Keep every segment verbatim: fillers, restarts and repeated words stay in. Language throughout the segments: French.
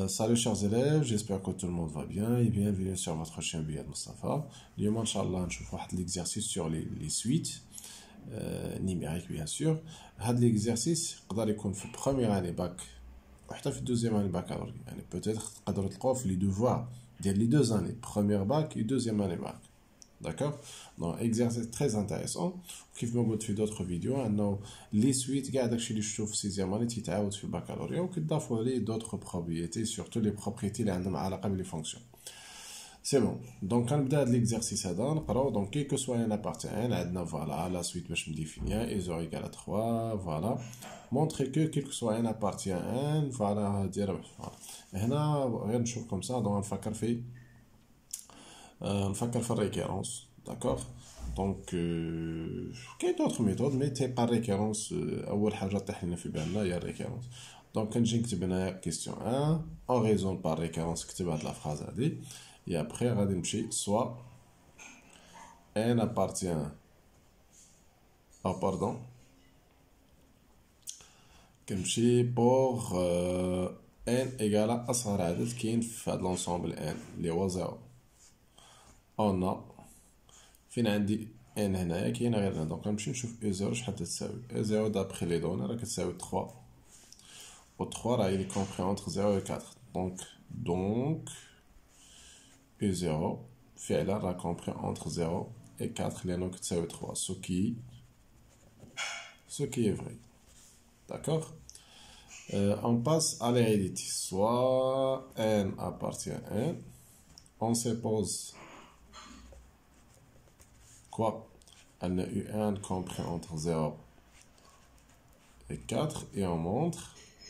Euh, salut chers élèves, j'espère que tout le monde va bien et bienvenue sur votre chaîne Biyad Mustafa. اليوم ان شاء الله نشوف واحد l'exercice sur les, les suites euh, numériques bien sûr. هاد l'exercice يقدر يكون في première année bac وحتى في deuxième année baccalauréat. يعني peut-être تقدروا تلقاوه في les devoirs ديال les deux années, première bac et deuxième année bac. D'accord? Donc exercice très intéressant. كيف ما قلت في d'autres vidéos انه les suites كاع داكشي اللي شفتوه في sixième année تيتعاود في البكالوريا وكيضافوا عليه d'autres propriétés surtout les propriétés اللي عندهم علاقه بلي فونكسيون. سي بون دونك كنبدا هاد ليكزارسيس هذا نقراو. دونك كي كو سوا ان ابارتيان عندنا فوالا لا سويت باش مديفينيا ايزو ايكال trois فوالا مونطري كو كي كو سوا ان ابارتيان فوالا دير فوالا. هنا غير نشوف كوم سا دونك نفكر في نفكر في الريكيرونس. داكوغ دونك كاين دوطخ ميثود مي تي با ريكيرونس. اول حاجه طيح لنا في بالنا هي الريكيرونس. دونك كنجي نكتب هنايا كيستيون واحد اون ريزون بار ريكيرونس نكتب هاد لا فراز هادي et après غادي نمشي soit n appartient oh pardon كنمشي pour euh, n égale اصغر عدد كاين في هاد لونسومبل n اللي هو زيرو. on a فين عندي n هنايا كاينه غير هنا. دونك غنمشي نشوف e zéro شحال تساوي. e zéro d'après les données راه كتساوي trois و trois راه il est compris entre zéro et quatre. donc donc e zéro فعلا راه compris entre zéro et quatre لأنه كتساوي trois ce qui ce qui est vrai. D'accord. euh, on passe à l'hérédité. soit n appartient à n, on suppose quoi? On a eu un compris entre zéro et quatre et on montre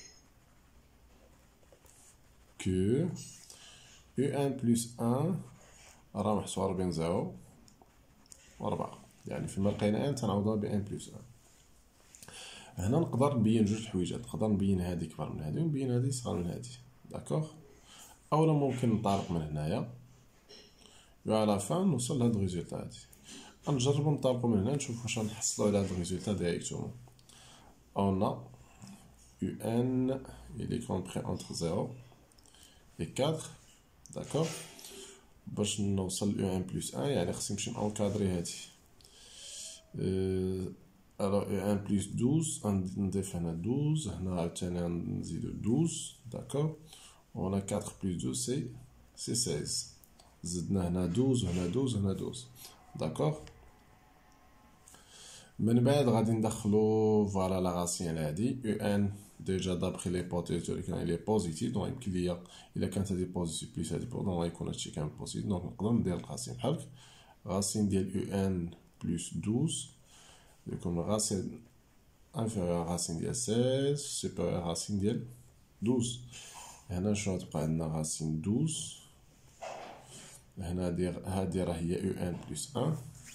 que u un plus un راه محصور بين زيرو و أربعة. يعني فيما لقينا n تنعوضوها ب n plus un. هنا نقدر نبين جوج الحويجات. نقدر نبين هادي كبر من هادي ونبين هادي صغر من هادي. داكوغ. اولا ممكن ننطلق من هنايا و على فان نوصل لهاد الريزولتا هادي. نجربو ننطلقو من هنا نشوف واش غنحصلو على هاد الريزولتا ديريكتومون. on a un il est compris entre zéro et quatre. داكوغ. باش نوصل u un plus un يعني خصني نمشي نونكادري هادي. alors u un plus douze نضيف هنا douze هنا عاوتاني نزيدو douze. داكوغ. و هنا quatre plus douze سي سي seize. زدنا هنا douze وهنا douze وهنا douze. داكوغ. من بعد غادي ندخلو فوالا لا غاسين هادي u un ديجا دابخي ليبوتيز ديالو كان لي بوزيتيف. دونك يمكن ليا الا كانت هادي بوزيتيف بليس هادي بو دونك غيكون هادشي كامل بوزيتيف. دونك نقدر ندير الغاسين بحال هكا. غاسين ديال u un بلس douze يكون غاسين انفيريور غاسين ديال seize سوبيريور غاسين ديال douze. هنا شنو تبقى عندنا غاسين douze. هنا دير هادي راه هي u un بلس un.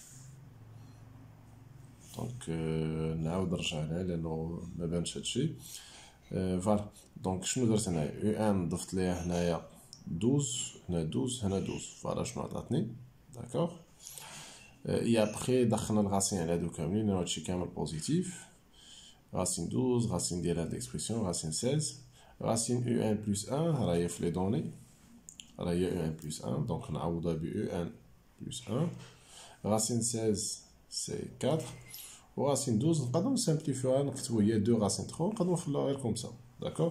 دونك نعاود نرجع هنا لانه ما بانش هادشي. فوالا دونك شنو درت هنايا u un ضفت ليها هنايا douze هنا douze هنا douze. فوالا شنو عطاتني. داكوغ. اي ابخي دخلنا الغاسين على هادو كاملين لانه هادشي كامل بوزيتيف. غاسين douze غاسين ديال هاد ليكسبرسيون غاسين seize غاسين u un بلس un راه هي في لي دوني راه هي u un بلس un. دونك نعوضها ب u un بلس un. غاسين seize سي quatre و غاسين douze نقدرو نسامبليفيوها نكتبو هي deux غاسين trois نقدرو نخلوها غير كوم سا. داكوغ.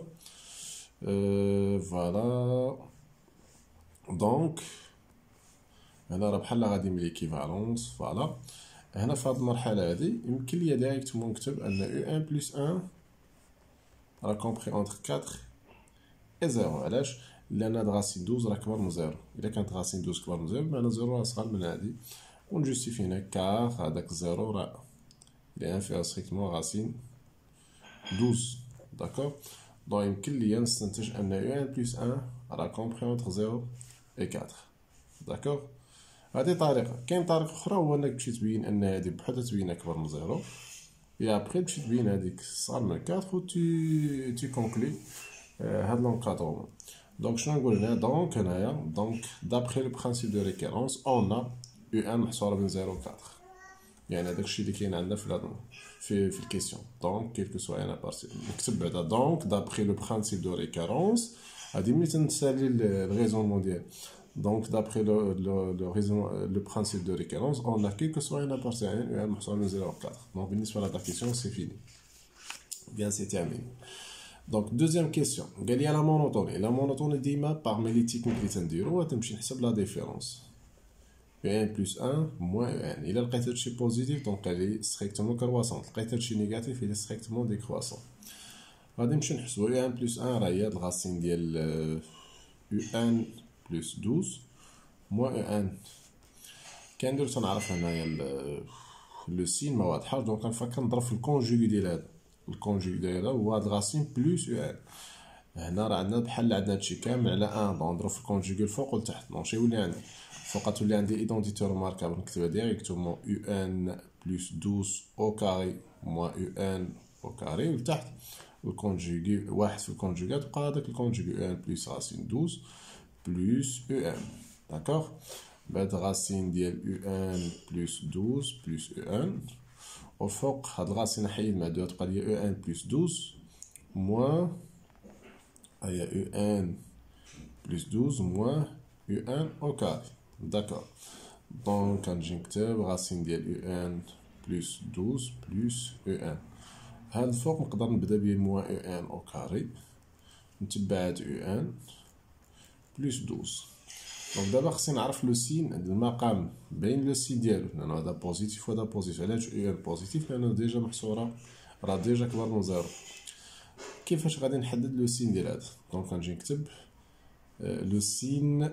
فوالا دونك هنا راه بحال غادي من ليكيفالونس. فوالا هنا في هاد المرحله هادي يمكن ليا دايريكتومون نكتب ان u un بلس un راه كومبري انتر quatre et zéro. علاش؟ لان هاد غاسين douze راه كبر من زيرو. الا كانت غاسين douze كبر من زيرو بمعنى زيرو راه صغر من هادي. ونجوستيفي هنا كار هداك زيرو راه لي انفيريور ستريكتومون غاسين douze. داكوغ. دونك يمكن ليا نستنتج ان u un بلس un راه كومبري انتر zéro et quatre. داكوغ. هادي طريقه. كاين طريقه اخرى هو انك تمشي تبين ان هادي بحال تبين اكبر من زيرو اي ابخي تمشي تبين هاديك صغر من quatre و تي تي كونكلي هاد لونكادرومون. دونك شنو نقول هنا؟ دونك هنايا دونك دابخي لو برانسيپ دو ريكيرونس اون ا u un محصوره بين zéro و quatre. يعني هذاك الشيء اللي كاين عندنا في في في الكيسيون. دونك كيف كو سوا انا بارتي نكتب بعدا دونك دابخي لو برانسيپ دو ريكيرونس غادي ملي تنسالي الريزونمون ديالي. دونك دابخي لو لو لو ريزون لو برانسيب دو ريكيرونس اون ا كيلكو سوا ان ابارتيان او ان محصول من صفر إلى أربعة. دونك بالنسبه لهاد لا كيسيون سي فيني بيان سي تيرميني. دونك دوزيام كيسيون قال لي لا مونوتوني. لا مونوتوني ديما باغمي لي تيكنيك اللي تنديرو تنمشي نحسب لا ديفيرونس U un plus un moins U un. Il a le هادشي بوزيتيف دونك elle est strictement croissante. لقيت هادشي نيجاتيف il est strictement décroissant. غادي نمشي نحسبو U un plus un راه هي الغاسين ديال U un plus douze moins U un. كندير تنعرف هنايا لو سين ما واضحاش دونك كنفكر نضرب في الكونجوغي ديال هذا. الكونجوغي ديال هذا هو هاد الغاسين بلوس U un. هنا راه عندنا بحال عندنا هادشي كامل على واحد دونك نضرب في الكونجوغي الفوق والتحت دونك شي يولي عندي فوق تولي عندي ايدونتيتي ريماركابل نكتبها ديريكتومون U un بلس douze او كاري موان U un او كاري والتحت الكونجوغي واحد في الكونجوغات بقى هذاك الكونجوغي U un بلس راسين douze بلس U un. داكوغ بعد راسين ديال U un بلس douze بلس U un وفوق هاد الغاسين نحيد مع دو تبقى لي U un بلس douze موان هيا U un بلس douze موان U un au carré. D'accord. Donc كنجي نكتب راسين ديال U un بلس douze بلس U un. هاد الفوق نقدر نبدا بيه موان U un au carré نتبع هاد U un بلس douze. دونك دابا خصني نعرف لو سين المقام بين لو سين ديالو لأن هذا بوزيتيف وهذا بوزيتيف. علاش U un بوزيتيف لأنه ديجا محصورة راه ديجا كبر من زيرو. كيفاش غادي نحدد لو سين ديال هذا؟ دونك غنجي نكتب le signe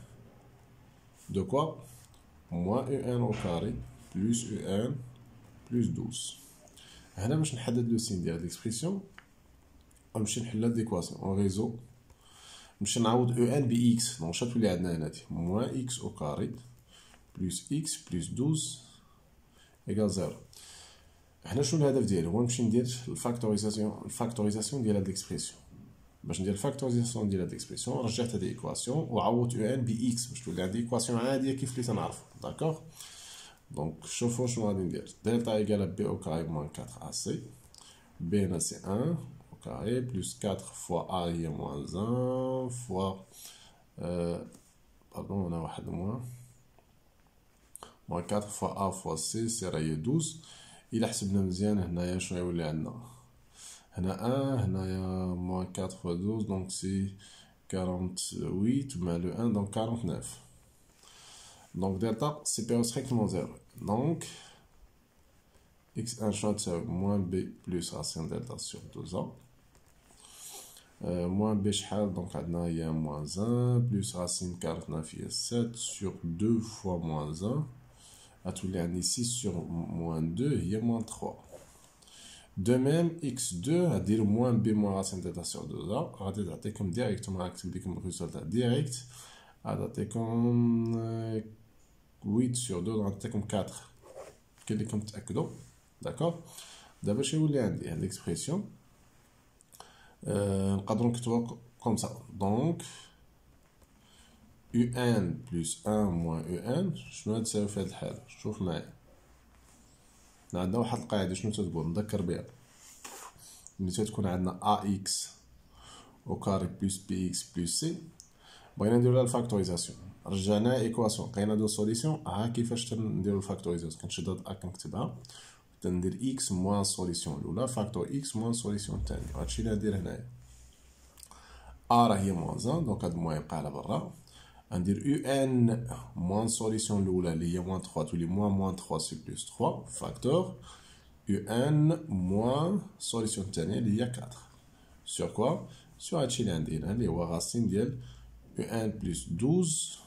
de quoi moins U un au carré plus U un plus douze. هنا باش نحدد لو سين ديال هاد ليكسبرسيون غنمشي نحل هاد ليكواسيون اون ريزو نمشي نعوض U un ب x دونك شنو تولي عندنا هنا moins x au carré plus x plus douze égale زيرو. هنا شنو الهدف ديالي؟ هو نمشي ندير الفاكتوريزاسيون الفاكتوريزاسيون ديال هاد ليكسبرسيون. باش ندير الفاكتوريزاسيون ديال هاد ليكسبرسيون رجعت هاد ليكواسيون وعوضت U un ب x باش تولي عندي ايكواسيون عاديه كيف اللي تنعرفو. داكوغ دونك شوفو شنو غادي ندير. دلتا ايكال بي او كاري موان أربعة ا سي بي هنا سي واحد او كاري بلس أربعة فوا ا هي موان واحد فوا باردون هنا واحد موان موان أربعة فوا ا فوا سي سي راه هي دوز. الا حسبنا مزيان هنايا شنو يولي عندنا هنا واحد هنايا موان أربعة فوا دوز دونك سي quarante-huit مع لو واحد دونك quarante-neuf. دونك دلتا سي بي او ستريكتومون زيرو. دونك اكس واحد شنو تساوي موان بي بلس راسين دلتا سور دوزا موان بي شحال دونك عندنا هي موان واحد بلس راسين quarante-neuf هي سبعة سور deux فوا موان واحد غتولي عندي ستة سور موان deux هي موان ثلاثة. De même, x deux غادير moins b moins racine delta sur deux a غادي تعطيكم ديريكتومون غنكتب لكم الريزولتا ديريكت غادي تعطيكم ثمانية sur deux غتعطيكم أربعة كاين ليكم تاكدوا. داكوغ دابا اش يولي عندي هاد ليكسبرسيون نقدروا نكتبوها كوم سا. دونك U un plus un moins U un شنو تساوي في هاد الحاله؟ شوف معايا عندنا واحد القاعده شنو تتقول نذكر بها ملي تكون عندنا A X او كاري بلس بي اكس بلس سي بغينا نديرو لها الفاكتوريزاسيون رجعنا ايكواسيون لقينا دو سوليسيون ها كيفاش نديرو الفاكتوريزاسيون كنشد هاد ا كنكتبها تندير اكس موان سوليسيون الاولى فاكتور اكس موان سوليسيون الثانيه. هادشي اللي غندير هنايا ا راه هي موان واحد دونك هاد موان يبقى على برا غندير U un موان سوليسيون الاولى اللي هي موان ثلاثة تولي موان موان ثلاثة سي بلس ثلاثة فاكتور U un موان سوليسيون الثانيه اللي هي أربعة سور كوا سور هادشي اللي عندي هنا اللي هو راسين ديال U un بلس douze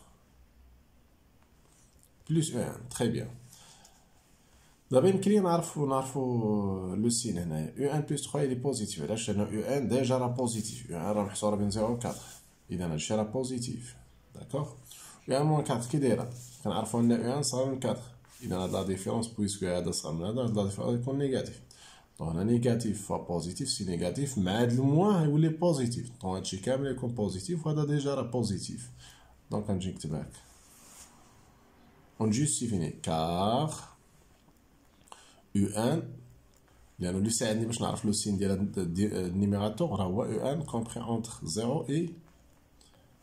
بلس U un. تري بيان. دابا يمكن لي نعرفو نعرفو لو سين هنايا U un بلس ثلاثة اللي بوزيتيف علاش لأن U un ديجا راه بوزيتيف U un راه محصوره بين صفر و أربعة اذا هادشي راه بوزيتيف. داكوغ U un موان أربعة كي دايره كنعرفو ان U un صغر من أربعة اذا هاد لا ديفيرونس بويسكو هذا صغر من هذا هاد لا ديفيرونس يكون نيجاتيف. دونك هنا نيجاتيف فوا بوزيتيف سي نيجاتيف مع هاد الموان يولي بوزيتيف دونك هادشي كامل يكون بوزيتيف وهذا ديجا راه بوزيتيف. دونك غنجي نكتب هاك ونجوستيفيني كار U un لأنه اللي ساعدني باش نعرف لو سين ديال النيميراتور راه هو U un كومبري اونتر زيرو اي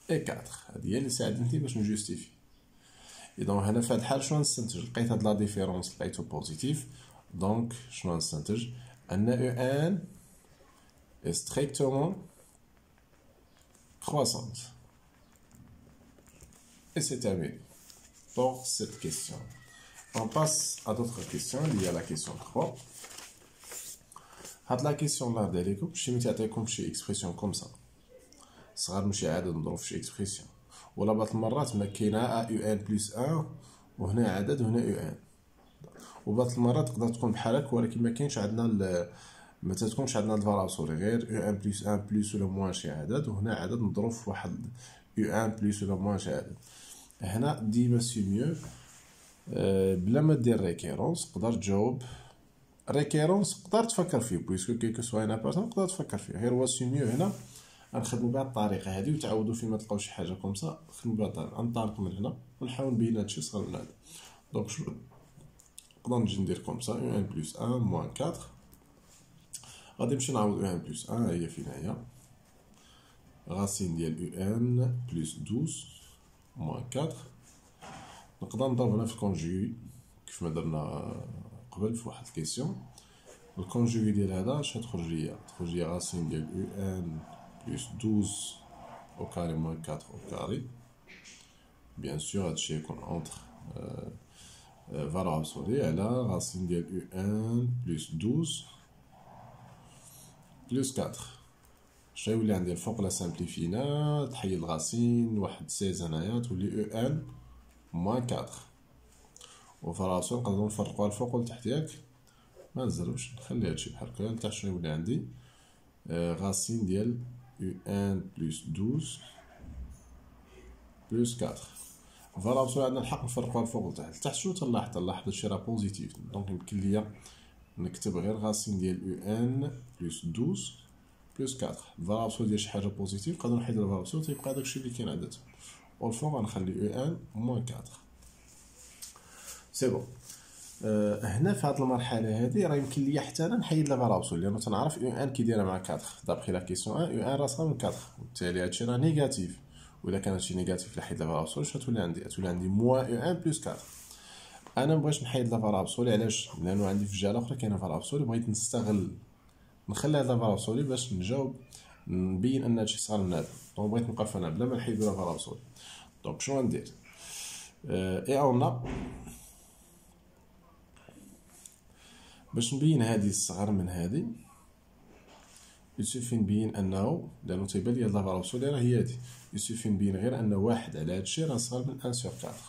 اي أربعة. هادي هي اللي ساعدتني باش نجوستيفي. اي دونك هنا في هاد الحال شنو نستنتج؟ لقيت هاد لا ديفيرونس لقيتو بوزيتيف، دونك شنو نستنتج؟ ان او ان est strictement croissante. Et c'est terminé pour cette question. On passe à d'autres questions. Il y a la question trois. هاد لا كيسيون الله يرضي عليكم شي ملي تعطيكم شي اكسبرسيون كوم سا صغار ماشي عدد نضرب في شي اكسبرسيون، ولا بعض المرات ما كاينه ا يو ان بلس واحد وهنا عدد وهنا يو ان، وبعض المرات تقدر تكون بحال هكا ولكن ما كاينش عندنا ما تتكونش عندنا الفالاب سوري غير يو ان بلس واحد بلس ولا موان شي عدد، وهنا عدد نضرب في واحد يو ان بلس ولا موان شي عدد. هنا ديما سي ميو أه بلا ما دير ريكيرونس تقدر تجاوب. ريكيرونس تقدر تفكر فيه بويسكو كيكو سوا انا بيرسون تقدر تفكر فيه، غير هو سي ميو هنا غنخدمو بهاد الطريقه هادي وتعاودوا فيما تلقاو شي حاجه كوم سا خدموا بهاد الطريقه. نطلق من هنا ونحاول نبين هادشي صغر من هذا. دونك شنو نقدر نجي ندير كوم سا يو ان بلس واحد موان أربعة، غادي نمشي نعوض يو ان بلس واحد هي فين هي غاسين ديال يو ان بلس اثناش موان أربعة. نقدر نضرب هنا في الكونجوغي كيف ما درنا قبل في واحد الكيسيون. الكونجوغي ديال هذا اش تخرج ليا؟ تخرج ليا غاسين ديال يو ان بلس اثناش او كاري موان أربعة او كاري. بيان سور هادشي يكون اونتر فالور ابسولي على غاسين ديال يو ان بلس اثناش بلس أربعة. شنو يولي عندي الفوق لا سامبليفينا تحيد غاسين واحد سيز هنايا تولي يو ان موان أربعة، وفالور ابسولي نقدرو نفرقوها الفوق والتحت ياك ما نزروش نخلي هادشي بحال هكا لتحت. شنو يولي عندي آه غاسين ديال يو ان بلس اثناش بلس أربعة. فوالا بصح عندنا الحق نفرقوها الفوق والتحت. لتحت شنو تنلاحظ؟ تنلاحظ هادشي راه بوزيتيف، دونك يمكن ليا نكتب غير غاسين ديال يو ان بلس اثناش بلس أربعة. فوالا بصح ديال شي حاجه بوزيتيف نقدر نحيد الفوالا بصح تيبقى داكشي اللي كاين عندنا، والفوق غنخلي يو ان موان أربعة. سي بون. أه هنا في هاد المرحله هادي راه يمكن ليا حتى انا نحيد لا فالابسول لانه تنعرف يو ان كي دايره مع أربعة دابخي لا كيسيون واحد يو ان راسها من أربعة، وبالتالي هادشي راه نيجاتيف. وإلا كان هادشي نيجاتيف لحيد لا فالابسول شنو تولي عندي؟ تولي عندي موان يو ان بلس أربعة. انا مبغيتش نحيد لا فالابسول علاش؟ لانه عندي في الجهه الاخرى كاينه فالابسول، بغيت نستغل نخلي هاد لا فالابسول باش نجاوب نبين ان هادشي صغر من هذا. دونك بغيت نوقف هنا بلا ما نحيد لا فالابسول. دونك شنو غندير؟ اي اون باش نبين هادي الصغر من هادي يسوفي نبين انه لانه تيبان لي هاد لا فالور ابسولي راه هي هادي، يسوفي نبين غير ان واحد على هادشي راه صغر من واحد سور أربعة.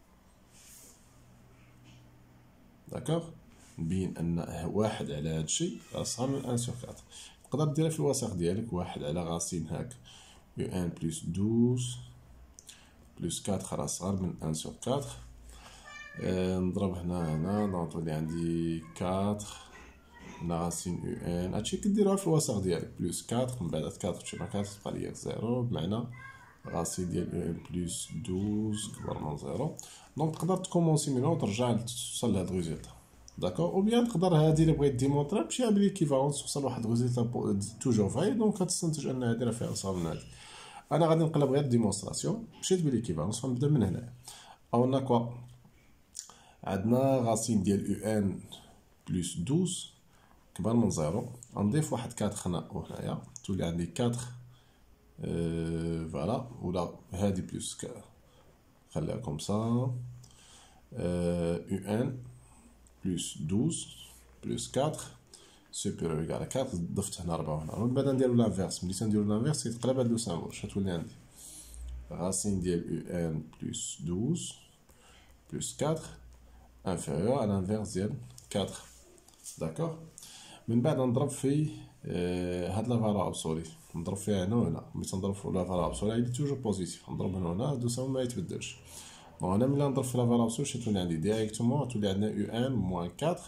داكوغ، نبين ان واحد على هادشي راه صغر من واحد سور أربعة. تقدر ديرها في الوسط ديالك واحد على غاسين هاك يو ان بلس اثناش بلس أربعة راه صغر من واحد سور أربعة. أه نضرب هنا هنا دونك تولي عندي أربعة هنا غاسين يو ان هادشي كديروها في الوسط ديالك بلس أربعة من بعد أربعة تمشي مع أربعة تبقى ليا زيرو بمعنى غاسين ديال يو ان بلس اثناش كبر من زيرو. دونك تقدر تكومونسي من هنا وترجع توصل لهاد الريزلت. داكوغ، او بيان تقدر هادي اللي بغيت ديمونطري تمشي بليكيفالونس توصل لواحد الريزلت توجور فاي. دونك غتستنتج ان هادي راه فيها صغر من هادي. انا غادي نقلب غير ديمونستراسيون مشيت بليكيفالونس غنبدا من هنا. او كوا عندنا غاسين ديال يو ان بلس اثناش كبر من زيرو، غنضيف واحد أربعة هنا وهنايا تولي عندي أربعة أه فوالا، ولا هادي بلس خليها كوم سا أه يو ان بلس اثناش بلس أربعة سوبيريور إيكال أربعة. ضفت هنا أربعة وهنا، من بعد نديرو لانفيرس. ملي تنديرو لانفيرس كيتقلب هاد لو سامبل. شتولي عندي غاسين ديال يو ان بلس اثناش بلس أربعة inférieur à l'inverse ديال أربعة. داكوغ، من بعد نضرب في آه هاد لا فالور ابسولي نضرب فيها هنا وهنا. ملي تنضرب في لا فالور ابسولي هادي توجور بوزيتيف نضرب هنا وهنا هادو ساهو ما يتبدلش. دونك هنا ملي نضرب في لا فالور ابسولي تولي عندي ديريكتومون تولي عندنا يو ان موان أربعة.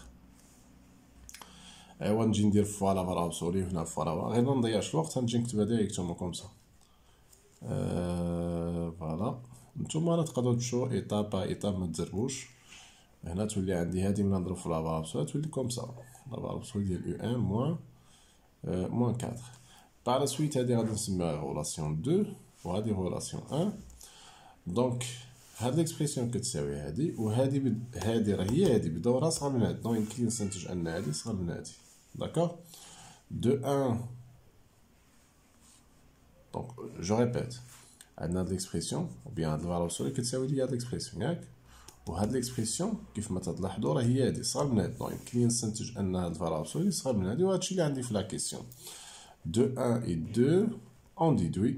ايوا نجي ندير فوا لا فالور ابسولي هنا فوا لا غير ما نضيعش الوقت نجي نكتبها ديريكتومون كوم سا. آه فوالا، نتوما راه تقدروا تمشيو ايطاب با ايطاب ما تزربوش. هنا تولي عندي هادي ملي نضرب في لا فالور ابسولي تولي كوم سا لا فالور ابسولي ديال يو ان موان موان أربعة. بار لا سويت هادي غادي نسميها غولاسيون اثنين. وهذه ريلاسيون واحد. دونك هاد ليكسبرسيون كتساوي هادي وهادي بد... هادي راه هي هادي بدورها صغر من هادي، دونك يمكن نستنتج ان هادي صغر من هادي. داكوغ دو واحد. دونك جو ريبيت، عندنا هاد ليكسبرسيون و بيان هاد الفالور ابسولي كتساوي لي هاد ليكسبرسيون ياك، وهاد ليكسبرسيون كيف ما تلاحظوا راه هي هادي صغر من هادي، دونك يمكن نستنتج ان هاد الفالور ابسولي صغر من هادي، وهادشي اللي عندي في لا كيسيون. دو واحد et deux on déduit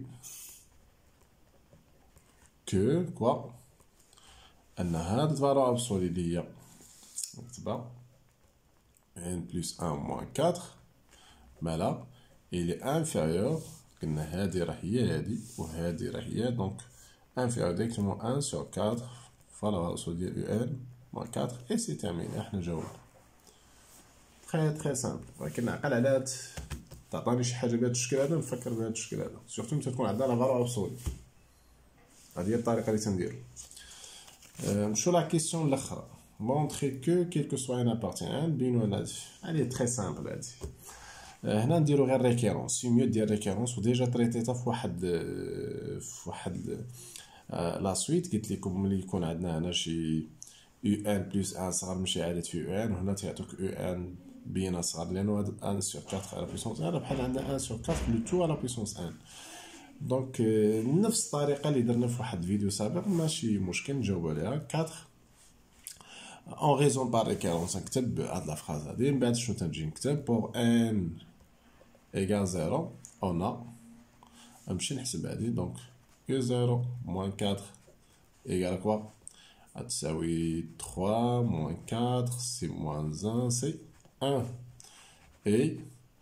que quoi ان هاد الفالور ابسولي اللي هي نكتبها ان بلس واحد موان أربعة مالا il est inférieur، قلنا هادي راه هي هادي وهادي راه هي، دونك inférieur directement واحد sur quatre فالور ابسولي ديال يو ان موان أربعة اي سي تيرميني. احنا جاوبنا تري تري سامبل، ولكن نعقل على هاد تعطاني شي حاجه بهذا الشكل هذا نفكر بهذا الشكل هذا، سورتو ملي تكون عندنا لا فالور ابسولي. هذه هي الطريقه اللي تندير. نمشيو لا كيسيون الاخرى، مونطري كو كيلكو سوا ان ابارتيان بينو هادي، هادي تري سامبل هادي. هنا نديرو غير ريكيرونس، سي ميو دير ريكيرونس وديجا تريتيتها في واحد في واحد لا سويت. قلت لكم ملي يكون عندنا هنا شي يو ان بلس واحد صغر من شي عدد في يو ان، وهنا تيعطوك يو ان بينا صغر لانه هاد واحد sur quatre على بويسونس واحد بحال عندنا واحد sur quatre لو تو على بويسونس واحد. دونك نفس الطريقه اللي درنا في واحد الفيديو سابق ماشي مشكل نجاوب عليها. أربعة اون ريزون بار ريكيرونس نكتب هاد لا فراز هادي، من بعد شنو تنجي نكتب بور ان ايكال زيرو اون ا، نمشي نحسب هادي. دونك يو زيرو موان أربعة ايكال كوا غتساوي ثلاثة موان أربعة سي موان واحد سي واحد. اي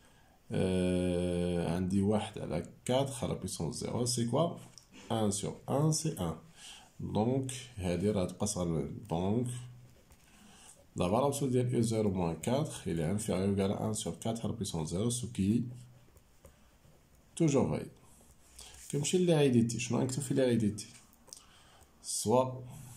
euh, عندي واحد على أربعة على بويسونس زيرو سي كوا واحد sur واحد سي واحد. دونك هادي راه تبقى صغر من، دونك لا فالور ابسولي ديال يو زيرو موان أربعة il est inférieur égal à واحد sur quatre على بويسونس زيرو، سو كي توجور فاليد. كنمشي للهيديتي، شنو غنكتب في الهيديتي؟ سوا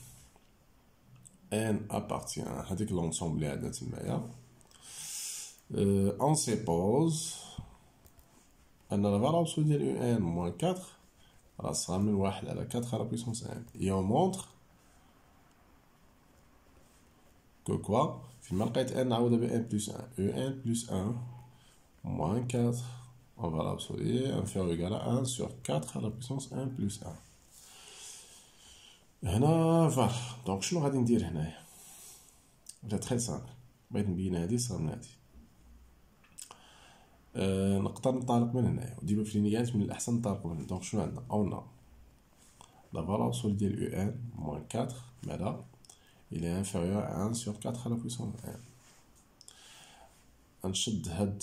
ان ابارتيان هاديك لونسومبل اللي عندنا تمايا. Euh, on suppose أن la valeur absolue ديال يو ان موان أربعة راه صغر من واحد على أربعة على بويسونس واحد. et on montre que quoi فيما لقيت ان نعوضها ب ان بلس واحد، يو ان بلس واحد موان أربعة en valeur absolue inférieur égal à واحد sur quatre على بويسونس واحد بلس واحد. هنا فوالا. دونك شنو غادي ندير هنايا؟ جا تري سامبل، بغيت نبين هادي صغر من هادي. أه نقدر ننطلق من هنايا، وديما في لينيات من الأحسن ننطلق من هنا. دونك شنو عندنا؟ أونا لا فالور ابسولي ديال يو ان موان أربعة مالا il est inférieur à واحد sur quatre على بويسونس واحد. غنشد هاد،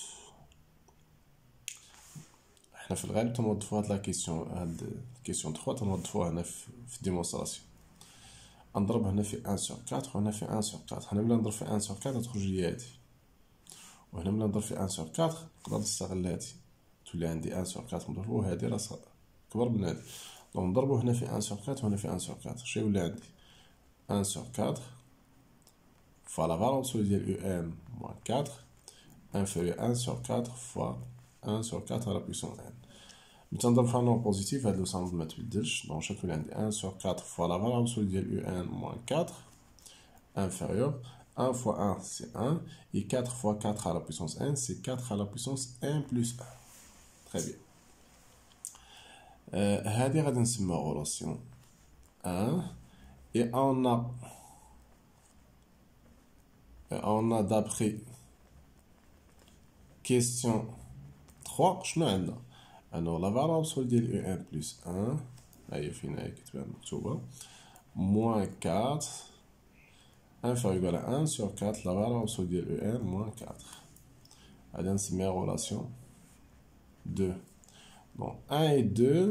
حنا في الغالب تنوظفو هاد لا كيسيون، هاد كيسيون ثلاثة تنوظفوها هنا في الديمونستراسيون. نضرب هنا في واحد sur أربعة وهنا في واحد sur أربعة. هنا ملي نضرب في واحد sur أربعة تخرج لي هادي، وهنا ملي نضرب في واحد sur أربعة نقدر نستغل هادي تولي عندي واحد sur أربعة مضروبو، وهادي راه كبر من هادي. دونك نضربو هنا في واحد sur أربعة وهنا في واحد sur أربعة، شنو يولي عندي؟ واحد sur أربعة فوا لا فالور ابسولي ديال يو ان موان أربعة inférieur واحد sur أربعة فوا واحد sur أربعة على بويسونس واحد. ملي تنضرب في نون بوزيتيف هاد لوسامبل متبدلش، دونك شنو تولي عندي؟ واحد sur أربعة فوا لا فالور ابسولي ديال يو ان موان أربعة inférieur واحد fois واحد c'est واحد et quatre fois quatre à la puissance un c'est quatre à la puissance un plus un. Très bien. هذه غادي نسميوها relation un et on a on a d'après question trois شنو عندنا؟ أنو la valeur absolue ديال يو ان plus واحد هاهي فين هاهي كتبان مكتوبة moins quatre inférieur égal à واحد sur quatre la valeur absolue ديال يو ان moins quatre. غادي نسميها relation deux. Donc un et deux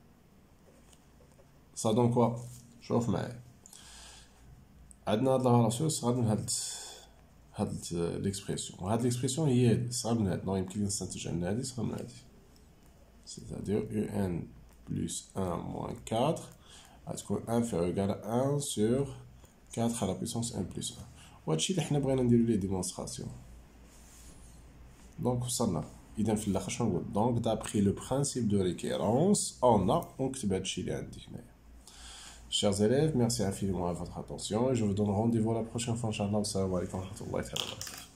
ça donne quoi؟ شوف معايا، عندنا هاد لا فالور صغار من هاد هاد ليكسبرسيون، وهاد ليكسبرسيون هي هادي صغار من هاد، دونك يمكن نستنتج ان هادي صغار من هادي، c'est-à-dire يو ان plus واحد moins quatre غتكون inférieur égal à واحد sur quatre à la puissance un plus un. وهادشي اللي حنا بغينا نديرو ليه ديمونستراسيون. دونك وصلنا اذا في الاخر شنو نقول دونك دابخي لو برينسيپ دو ريكيرونس اون ا ونكتب هادشي اللي عندي هنايا. Chers élèves, merci infiniment à votre attention et je vous donne rendez-vous la prochaine fois, Inch'Allah. Assalamu alaikum wa rahmatullahi wa barakatuh.